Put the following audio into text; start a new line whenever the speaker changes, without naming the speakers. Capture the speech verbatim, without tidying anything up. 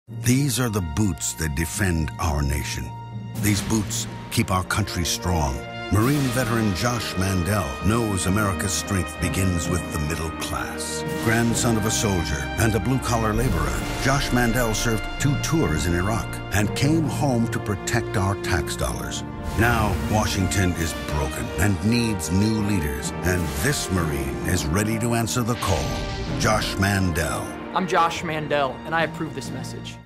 These are the boots that defend our nation. These boots keep our country strong. Marine veteran Josh Mandel knows America's strength begins with the middle class. Grandson of a soldier and a blue-collar laborer, Josh Mandel served two tours in Iraq and came home to protect our tax dollars. Now, Washington is broken and needs new leaders, and this Marine is ready to answer the call. Josh Mandel.
I'm Josh Mandel, and I approve this message.